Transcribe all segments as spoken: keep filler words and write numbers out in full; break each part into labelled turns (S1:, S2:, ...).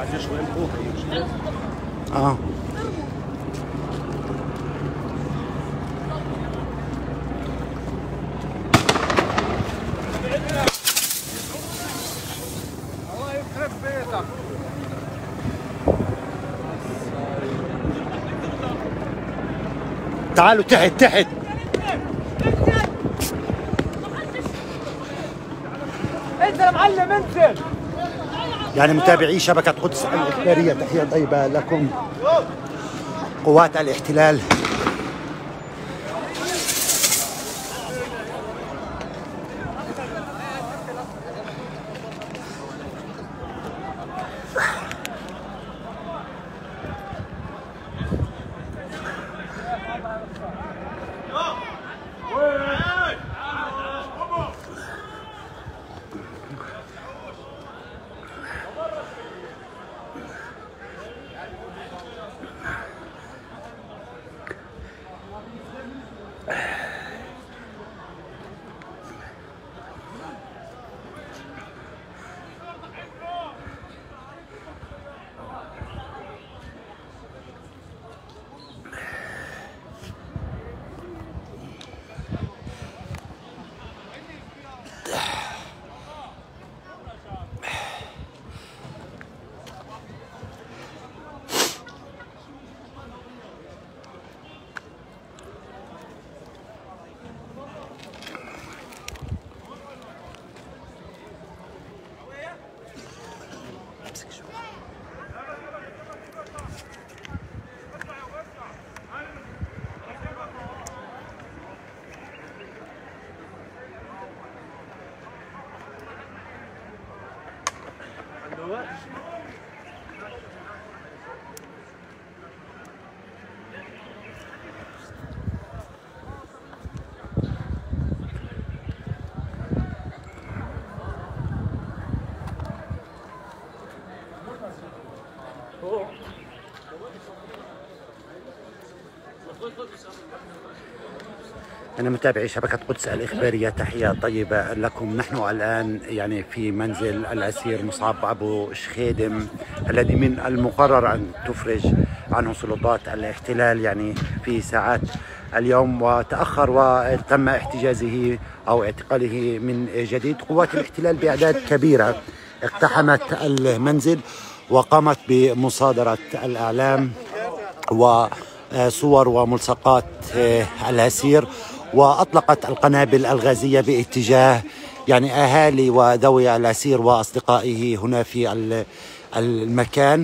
S1: اه
S2: الله يخرب بيتك.
S1: تعالوا تحت تحت.
S2: انزل يا معلم انزل.
S1: يعني متابعي شبكة قدس الإخبارية، تحية طيبة لكم. قوات الاحتلال أنا متابعي شبكة قدس الإخبارية، تحية طيبة لكم. نحن الآن يعني في منزل الأسير مصعب أبو شخيدم الذي من المقرر أن تفرج عنه سلطات الاحتلال يعني في ساعات اليوم، وتأخر وتم احتجازه أو اعتقاله من جديد. قوات الاحتلال بأعداد كبيرة اقتحمت المنزل وقامت بمصادرة الأعلام وصور وملصقات الأسير، وأطلقت القنابل الغازية باتجاه يعني أهالي وذوي الأسير وأصدقائه هنا في المكان.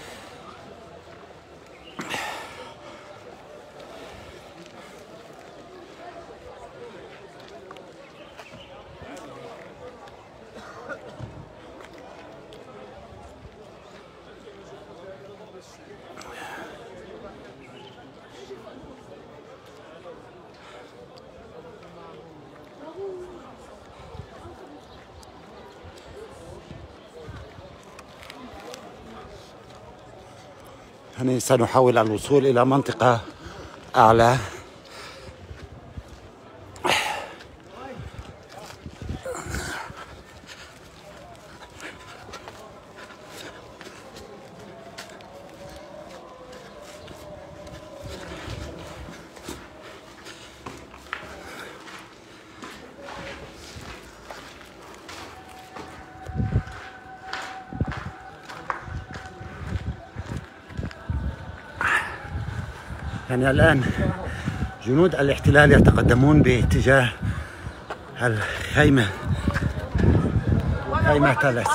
S1: يعني سنحاول الوصول إلى منطقة أعلى. يعني الآن جنود الاحتلال يتقدمون باتجاه الخيمة خيمة ثلاث.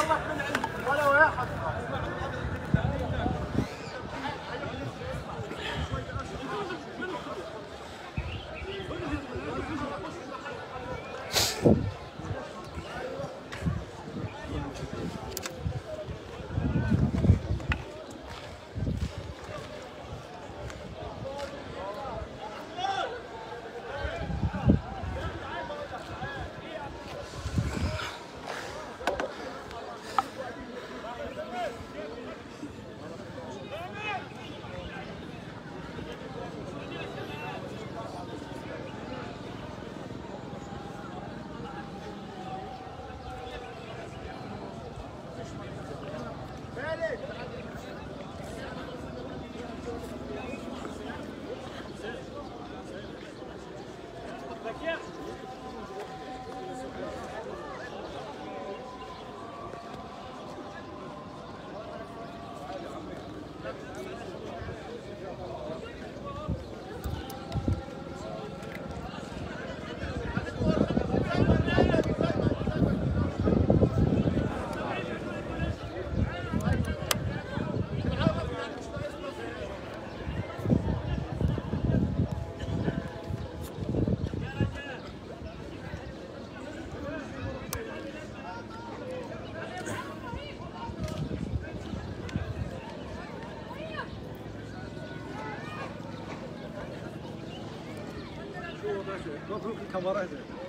S2: مبروك الكاميرا.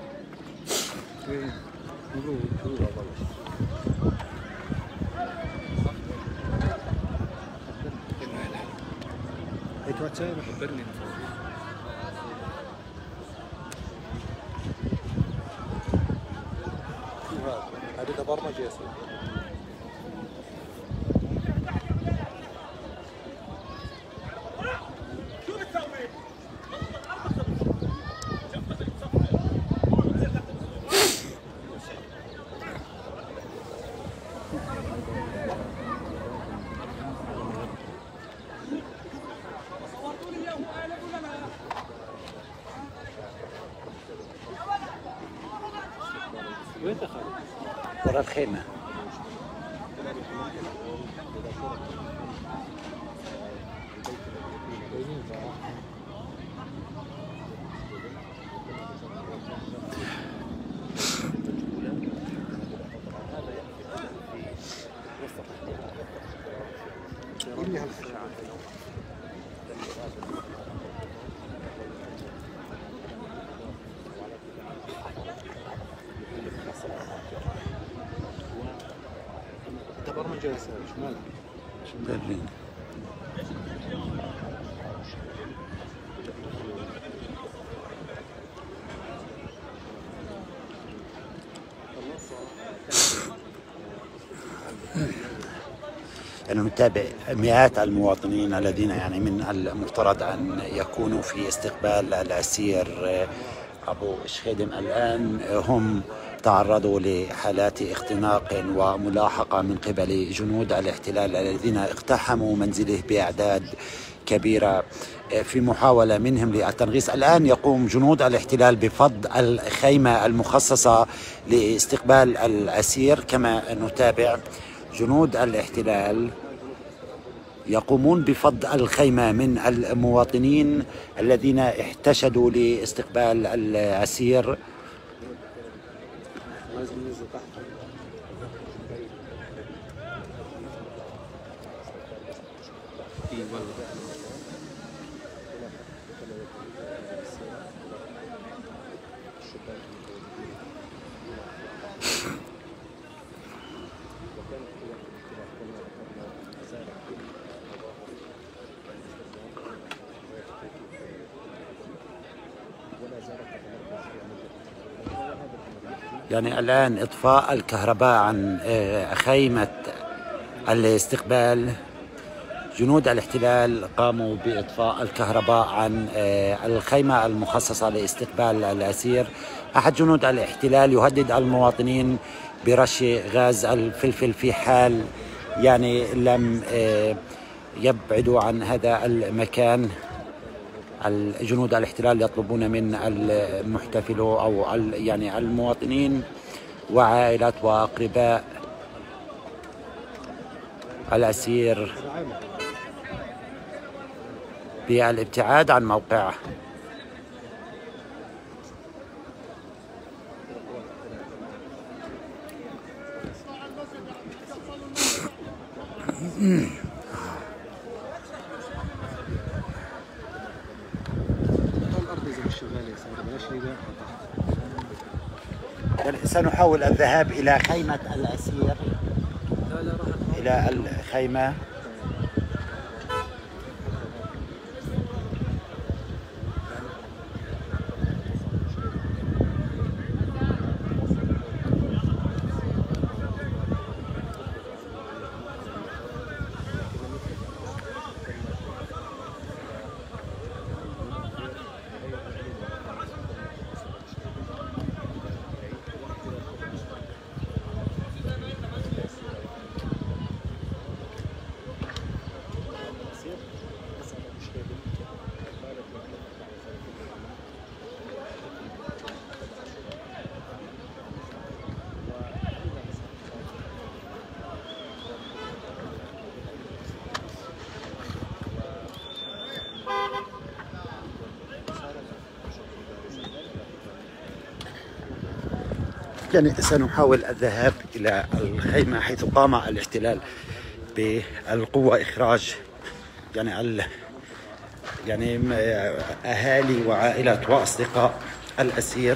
S2: مبروك. ايتوا تسامح خبرني. هذه تبرمج يا سيدي.
S1: وين دخل؟ ورا الخيمة.
S2: تبرمج يا سيدي. شمال.
S1: برلين. أنا متابع مئات المواطنين الذين يعني من المفترض أن يكونوا في استقبال الأسير أبو شخيدم الآن هم تعرضوا لحالات اختناق وملاحقة من قبل جنود الاحتلال الذين اقتحموا منزله بأعداد كبيرة في محاولة منهم للتنغيص. الآن يقوم جنود الاحتلال بفض الخيمة المخصصة لاستقبال الأسير. كما نتابع جنود الاحتلال يقومون بفض الخيمة من المواطنين الذين احتشدوا لاستقبال الأسير. يعني الآن إطفاء الكهرباء عن خيمة الاستقبال. جنود الاحتلال قاموا بإطفاء الكهرباء عن الخيمة المخصصة لاستقبال الأسير. أحد جنود الاحتلال يهدد المواطنين برش غاز الفلفل في حال يعني لم يبعدوا عن هذا المكان. الجنود الاحتلال يطلبون من المحتفلو أو يعني المواطنين وعائلات وأقرباء الأسير بالابتعاد عن موقعه. سنحاول الذهاب إلى خيمة الأسير، إلى الخيمة. يعني سنحاول الذهاب إلى الخيمة حيث قام الاحتلال بالقوة إخراج يعني ال يعني أهالي وعائلات وأصدقاء الأسير.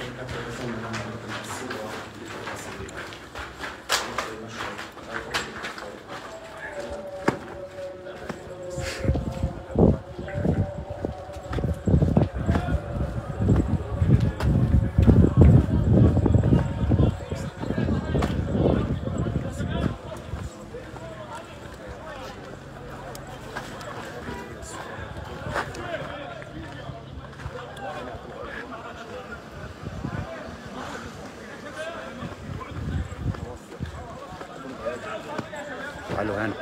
S1: تعالوا هنا.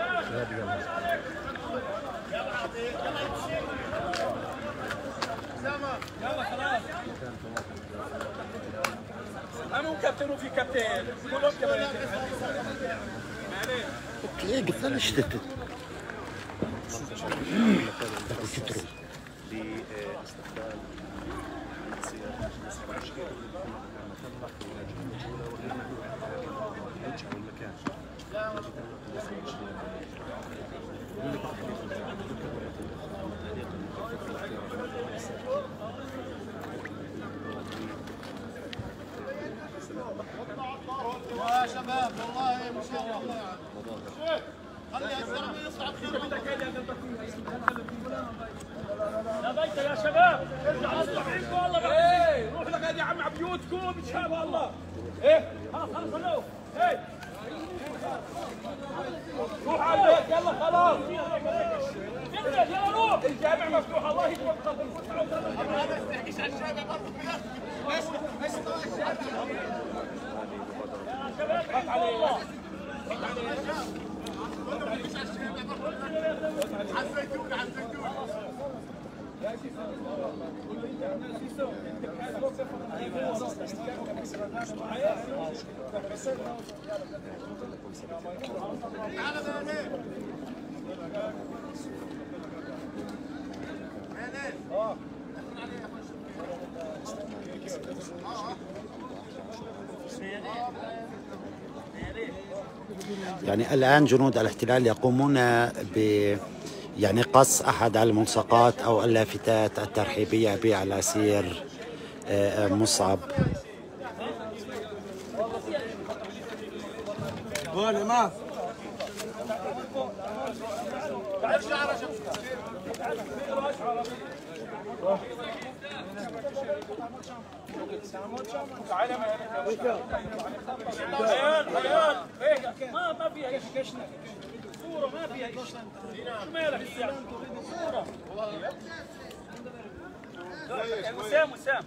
S3: يلا خلاص. أنا كابتن وفي كابتن. كلهم كابتن.
S1: تلاقي قفل اشتتت. تترو.
S4: لاستقبال سيارة مشكلة المكان.
S5: يا شباب والله ما شاء الله يعني خلي الزلمه يصعد
S3: يا بيت يا شباب ارجعوا اصلحوا والله ايه روحوا لك يا عم على بيوتكم ان شاء الله. ايه خلاص خلاص خلوه ايه روح على البيت يلا خلاص يلا يلا روح الجامع مفتوح الله يتوفقك ما تحكيش على الشارع برضه بس بس الشارع يا شباب رد عليه رد عليه على الزيتون على الزيتون
S1: يعني الآن جنود الاحتلال يقومون ب يعني قص أحد الملصقات أو اللافتات الترحيبية بالأسير مصعب.
S3: حيان حيان ما ما فيها شيء صورة ما فيها شيء شو مالك صورة وسام وسام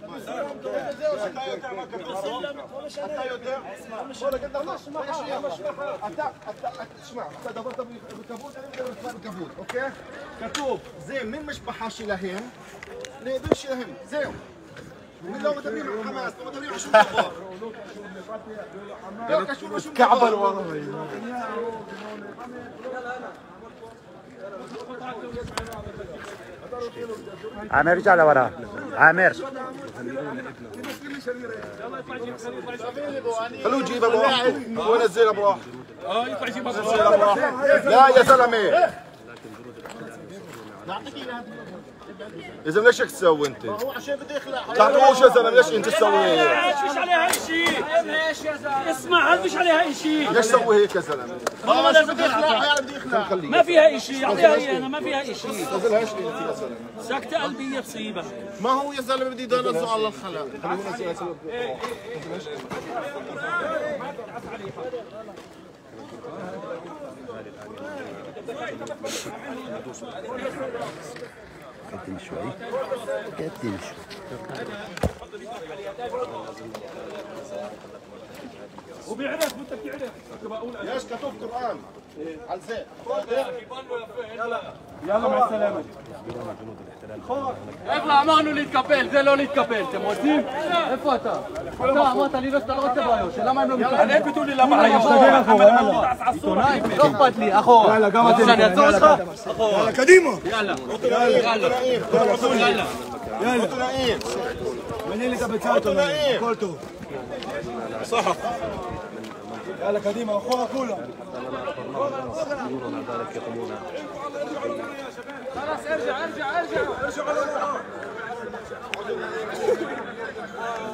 S5: اوكي كتوب زين من مش بحاشي لهين بمشي لهين زين من لو متابعين مع حماس لو متابعين مع شو الكبار كعبل والله
S1: عامر ارجع لورا عامر
S5: خلوه يجيب ابو واحد ونزل ابو واحد
S3: اه يطلع يجيب
S5: لا يا زلمه إذا ليش هيك تسوي أنت؟ هو عشان بده يخلع تعطوش يا زلمة ليش أنت تسوي هيك؟
S3: فيش عليها أي شيء ايش يا زلمة اسمع هل فيش عليها أي شيء
S5: ليش تسوي هيك يا زلمة؟ ما لازم بده يخلع يعني بده يخلع
S3: ما فيها أي شيء اعطيها هي أنا ما فيها أي شيء
S5: نزلها ايش أنت يا زلمة؟
S3: سكتة قلبية بصيبة
S5: ما هو يا زلمة بدي ينزل على الخلع خليه ينزل
S1: قدم شوي قدم شوي
S3: وبيعرف وانت بتعرف
S5: ليش كتب قرآن على الزيت
S3: يلا يلا مع السلامة
S6: اطلع معנו להתקפל, זה לא להתקפל, אתם רוצים? איפה אתה? אתה אמרת לי לא שאתה לא רוצה בעיות, למה הם לא מתקפלים?
S3: انا بتقول لي لا بعيط
S6: עיתונאי, לא אכפת לי, אחורה. יאללה, גם אתם. שאני אעצור אותך?
S5: يلا قديمة
S6: יאללה.
S5: يلا
S6: יאללה.
S5: يلا
S2: مني لي تبتاتو كل طوب صح يلا قديمة اخوها كلها
S6: خلاص ارجع ارجع ارجع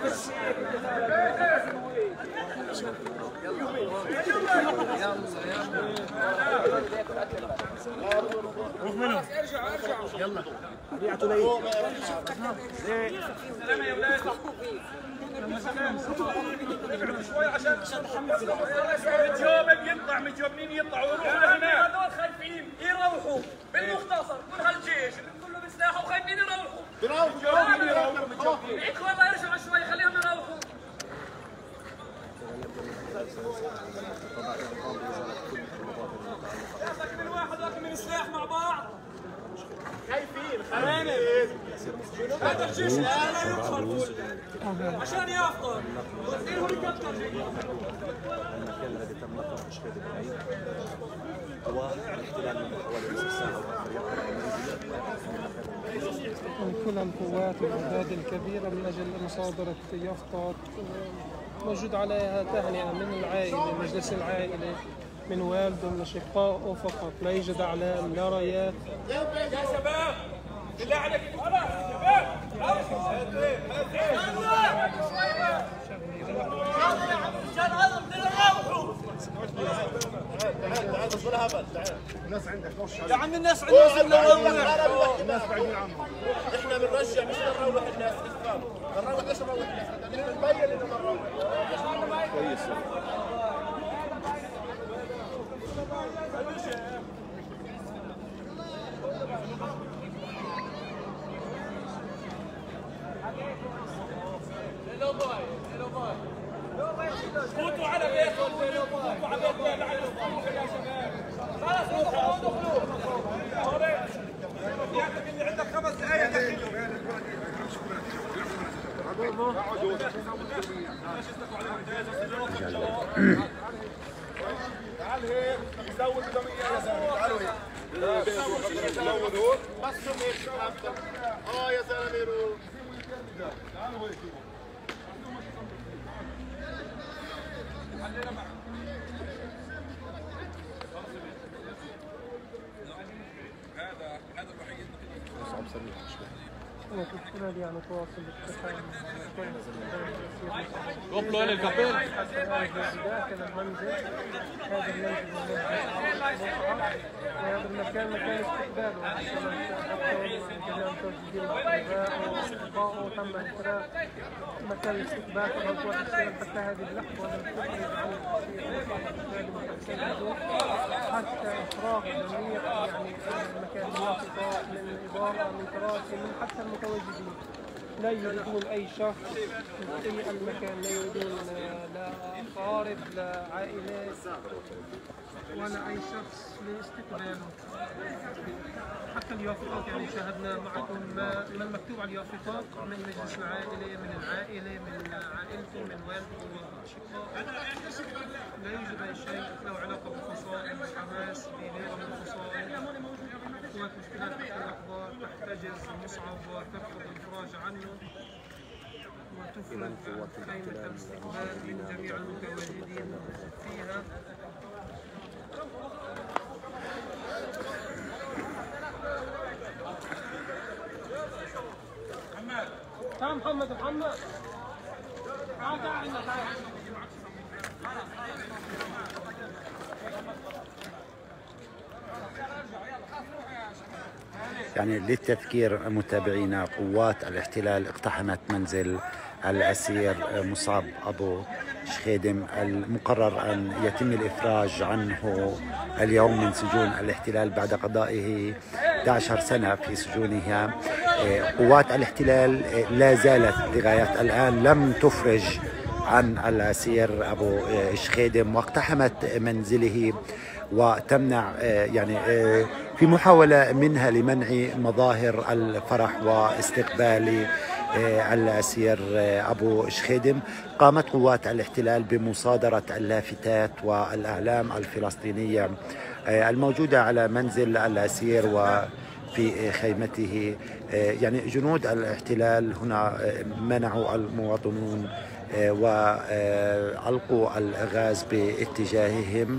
S3: روح منهم ارجع ارجع يلا بيعتوا لي سلام يا ولاد شوي عشان متجوب يطلع متجوبين يطلعوا يروحوا لهناك هذول خايفين يروحوا بالمختصر كل هالجيش كله بسلاحه وخايفين يروحوا يروحوا يروحوا يدخلوا الله يرجعوا شوي خليهم يروحوا لكن من واحد لكن من سلاح مع بعض خايفين خايفين هذا الجيش لا لا يدخل عشان يفطر وزير هليكوبتر
S4: المكان الذي تم نقله تشغيل بعيد والاحتلال من حوالي نصف ساعه
S7: كل القوات والأعداد الكبيرة من أجل مصادرة يافطة موجود عليها تهنئة من العائلة، مجلس العائلة، من والده، من أشقائه فقط، لا يوجد أعلام لا رايات.
S3: يا شباب بالله عليك خلاص شباب يا عم الناس عندنا
S5: الناس بعيدين عنهم. احنا بنرجع مش بنروح الناس بنروح ليش نروح الناس؟ نبين انه بنروح. كويس.
S3: فوتوا على بيتكم فوتوا على بيتكم يا شباب خلاص ادخلوا ادخلوا ياك اللي عندك خمس دقائق
S5: تعال هيك زود بدهم اياه يا زلمه تعالوا هيك زودوا بس هيك اه يا زلمه روح تعالوا هيك
S3: هذا هذا الوحيد
S4: صعب سريع شوي
S7: وكنا يعني تواصل الاتصال
S6: قبلوا إلى الكابيل
S7: داخل المنزل. هذا المنزل وهذا المكان مكان استقباله جميع توجيهين الأقرباء وأصدقائه تم انفراج مكان الاستقبال طبعا قوات الشرطة حتى هذه اللحظة لم تخرج عن حتى إفراغ جميع يعني المكان الواسطة من الإدارة من كراسي من حتى المتواجدين. لا يريدون أي شخص في أي المكان، لا يريدون لا أقارب لا عائلات ولا أي شخص لاستقباله. حتى اليافطات يعني شاهدنا معكم ما ما المكتوب على اليافطات من مجلس العائلة من العائلة من عائلته من والده وأشقائه. لا يوجد أي شيء له علاقة بالفصائل حماس بغيرها من الفصائل. قوات الاحتلال تحت الأخبار تحتجز مصعب وترفض الإفراج عنه وتفرض خيمة الاستقبال من جميع المتواجدين فيها. تعال محمد محمد تعال تعال عندنا تعال
S1: يعني للتذكير متابعينا، قوات الاحتلال اقتحمت منزل الأسير مصعب أبو شخيدم المقرر أن يتم الإفراج عنه اليوم من سجون الاحتلال بعد قضائه إحدى عشرة سنة في سجونها. قوات الاحتلال لا زالت لغاية الآن لم تفرج عن الأسير أبو شخيدم واقتحمت منزله وتمنع يعني في محاولة منها لمنع مظاهر الفرح واستقبال الأسير أبو شخيدم. قامت قوات الاحتلال بمصادرة اللافتات والأعلام الفلسطينية الموجودة على منزل الأسير وفي خيمته. يعني جنود الاحتلال هنا منعوا المواطنون وألقوا الغاز باتجاههم.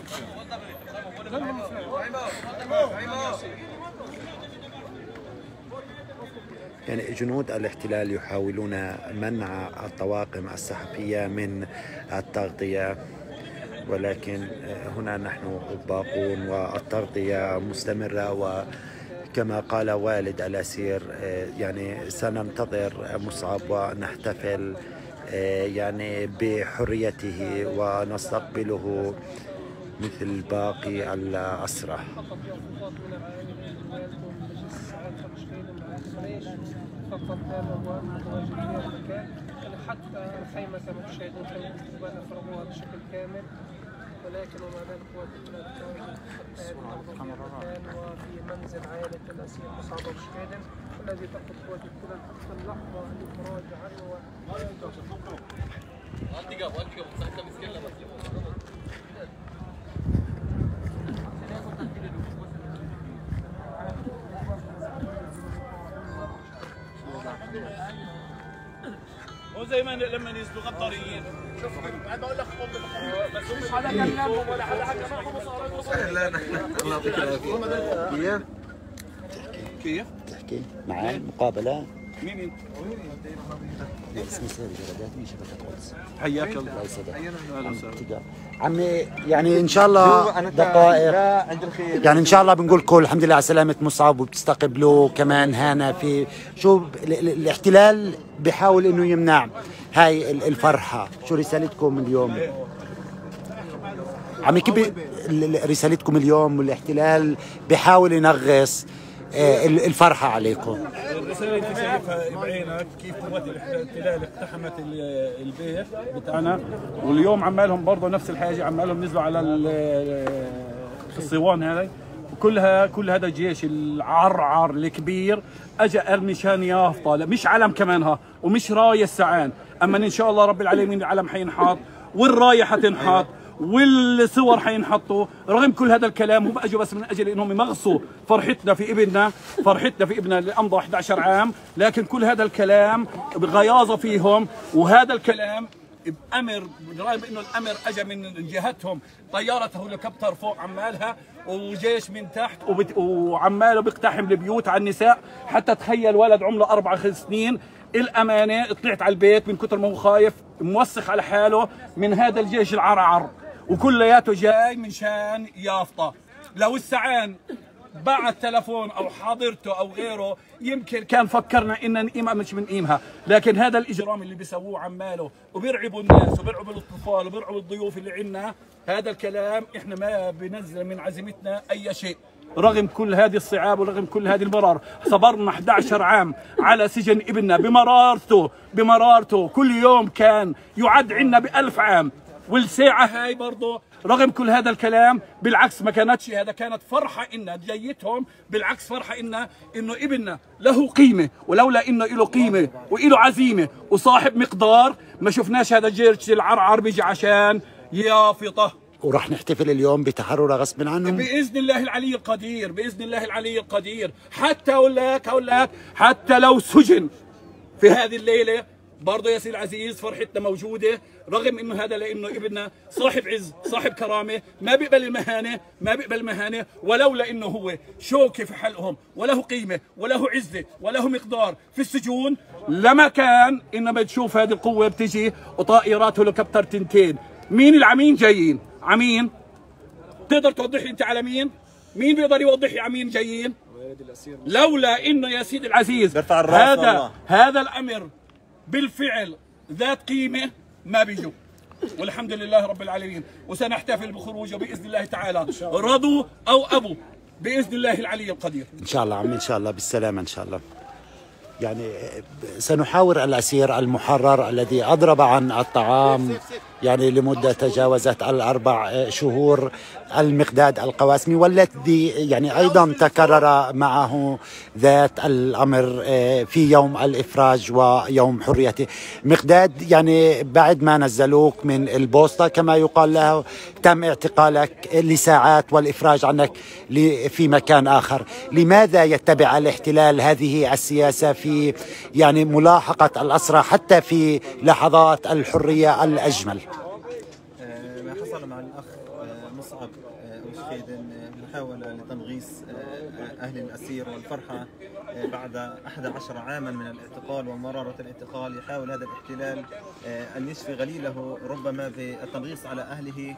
S1: يعني جنود الاحتلال يحاولون منع الطواقم الصحفية من التغطية، ولكن هنا نحن باقون والتغطية مستمرة. وكما قال والد الأسير يعني سننتظر مصعب ونحتفل يعني بحريته ونستقبله مثل باقي الأسرى.
S7: فقط هذا هو متواجد في المكان. حتى الخيمة كما تشاهدون خيمة فرموها بشكل كامل، ولكن ومع ذلك قوات الاحتلال متواجدة في المكان وفي منزل عائلة الأسير مصعب أبو شخيدم، والذي تقود قوات الاحتلال حتى اللحظة الإفراج عنه.
S3: مو زي ما لما نزلوا غطاريين. شوف بعد بقول لك بس مش حدا كلمهم ولا حدا حكى معهم وصاروا. لا الله يعطيك العافيه. كيف؟ كيف؟
S1: تحكي معي مقابلة.
S3: مين انت؟
S1: اسمي سامي جلدات من شبكة قدس.
S3: حياك الله.
S1: الله يسعدك. اهلا وسهلا. عمي يعني ان شاء الله دقائق يعني ان شاء الله بنقول لكم الحمد لله على سلامة مصعب، وبتستقبلوه كمان هنا في شو الاحتلال بحاول انه يمنع هاي الفرحة. شو رسالتكم اليوم؟ عمي كيف رسالتكم اليوم؟ والاحتلال بحاول ينغص الفرحة عليكم.
S3: الرسالة اللي شايفها بعينك كيف قوات الاحتلال اقتحمت البيت بتاعنا، واليوم عمالهم برضه نفس الحاجة، عمالهم نزلوا على الصوان هاي، وكلها كل هذا الجيش العرعر الكبير اجى مشان يافطة، مش علم كمان ها ومش راية السعان، اما ان شاء الله رب العالمين العلم حينحط والراية حتنحط والصور حينحطوا. رغم كل هذا الكلام هم اجوا بس من اجل انهم يمغصوا فرحتنا في ابننا، فرحتنا في ابننا اللي امضى احد عشر عام، لكن كل هذا الكلام بغياظه فيهم، وهذا الكلام بامر رغم انه الامر اجى من جهتهم، طياره هليكوبتر فوق عمالها وجيش من تحت وعماله بيقتحم البيوت على النساء. حتى تخيل ولد عمره اربع سنين الامانه طلعت على البيت من كثر ما هو خايف موسخ على حاله من هذا الجيش العرعر، وكلياته جاي من شان يافطه. لو السعان بعت تلفون او حاضرته او غيره يمكن كان فكرنا ان نقيمها مش بنقيمها، لكن هذا الاجرام اللي بيسووه عماله وبيرعبوا الناس وبيرعبوا الاطفال وبيرعبوا الضيوف اللي عندنا، هذا الكلام احنا ما بنزل من عزيمتنا اي شيء. رغم كل هذه الصعاب ورغم كل هذه المرار صبرنا احد عشر عام على سجن ابننا بمرارته بمرارته كل يوم كان يعد عنا بألف عام، والساعة هاي برضه رغم كل هذا الكلام بالعكس ما كانتش، هذا كانت فرحة إنا جيتهم، بالعكس فرحة إنا إنه ابننا له قيمة، ولولا إنه له قيمة وإله عزيمة وصاحب مقدار ما شفناش هذا الجيش العرعر بيجي عشان يافطه.
S1: ورح نحتفل اليوم بتحرر غصب عنهم
S3: باذن الله العلي القدير، باذن الله العلي القدير. حتى اقول لك اقول لك حتى لو سجن في هذه الليله برضه يا سيدي العزيز فرحتنا موجوده، رغم انه هذا لانه ابننا صاحب عز صاحب كرامه ما بيقبل المهانه ما بيقبل المهانه، ولولا انه هو شوكه في حلقهم وله قيمه وله عزه وله مقدار في السجون لما كان انما تشوف هذه القوه بتجي وطائرات هليكوبتر تنتين. مين العمين جايين؟ عمين تقدر توضح لي انت على مين؟ مين بيقدر يوضح لي عمين جايين؟ لولا انه يا سيدي العزيز هذا هذا الامر بالفعل ذات قيمه ما بيجوا، والحمد لله رب العالمين. وسنحتفل بخروجه باذن الله تعالى رضوا او ابوا باذن الله العلي القدير.
S1: ان شاء الله عمي ان شاء الله بالسلامه ان شاء الله. يعني سنحاور الأسير المحرر الذي أضرب عن الطعام يعني لمدة تجاوزت الأربع شهور المقداد القواسمي، والذي يعني أيضا تكرر معه ذات الأمر في يوم الإفراج ويوم حريته. مقداد يعني بعد ما نزلوك من البوسطة كما يقال له تم اعتقالك لساعات والإفراج عنك في مكان آخر. لماذا يتبع الاحتلال هذه السياسة في يعني ملاحقة الأسرى حتى في لحظات الحرية الأجمل؟
S4: ما حصل مع الأخ مصعب محاولة لتنغيص أهل الأسير والفرحة بعد أحد عشر عاما من الاعتقال ومرارة الاعتقال. يحاول هذا الاحتلال أن يشفي غليله ربما بالتنغيص على أهله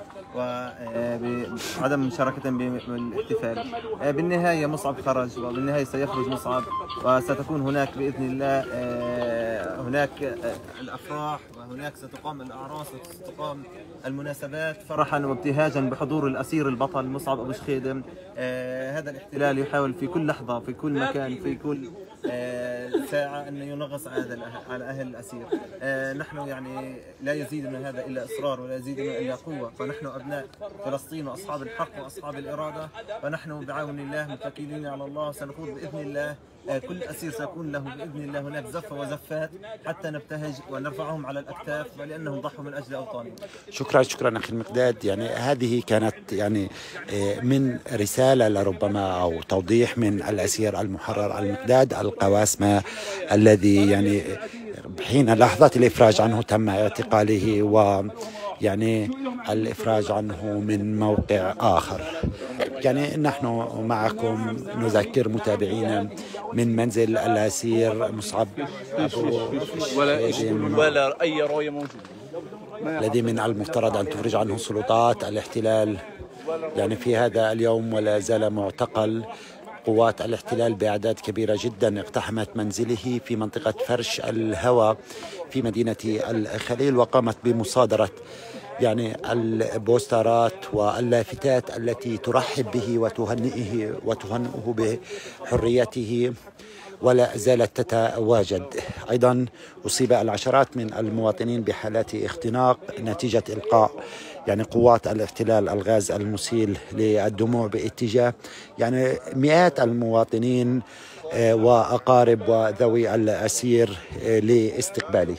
S4: وبعدم مشاركتهم بالاحتفال. بالنهاية مصعب خرج، وبالنهاية سيخرج مصعب، وستكون هناك بإذن الله هناك الأفراح، وهناك ستقام الأعراس وستقام المناسبات فرحا وابتهاجا بحضور الأسير البطل مصعب أبو شخيدم. آه هذا الاحتلال يحاول في كل لحظة في كل مكان في كل آه ساعة أن ينغص على أهل الأسير. آه نحن يعني لا يزيدنا هذا إلا إصرار ولا يزيدنا إلا قوة، فنحن أبناء فلسطين وأصحاب الحق وأصحاب الإرادة، ونحن بعون الله متكلين على الله، وسنخوض بإذن الله كل أسير سيكون له بإذن الله هناك زفة وزفات حتى نبتهج ونرفعهم على الأكتاف، ولأنهم ضحوا من أجل أوطانهم.
S1: شكرا شكرا أخي المقداد. يعني هذه كانت يعني من رسالة لربما أو توضيح من الأسير المحرر المقداد القواسمة، الذي يعني حين لحظة الإفراج عنه تم اعتقاله ويعني الإفراج عنه من موقع آخر. يعني نحن معكم نذكر متابعينا من منزل الأسير مصعب أبو شخيدم
S6: ولا أي رؤية موجودة
S1: الذي من المفترض أن تفرج عنه سلطات الاحتلال يعني في هذا اليوم، ولا زال معتقل. قوات الاحتلال بأعداد كبيرة جدا اقتحمت منزله في منطقة فرش الهوى في مدينة الخليل، وقامت بمصادرة يعني البوسترات واللافتات التي ترحب به وتهنئه وتهنئه بحريته، ولا زالت تتواجد. أيضا أصيب العشرات من المواطنين بحالات اختناق نتيجة إلقاء يعني قوات الاحتلال الغاز المسيل للدموع باتجاه يعني مئات المواطنين وأقارب وذوي الأسير لاستقباله.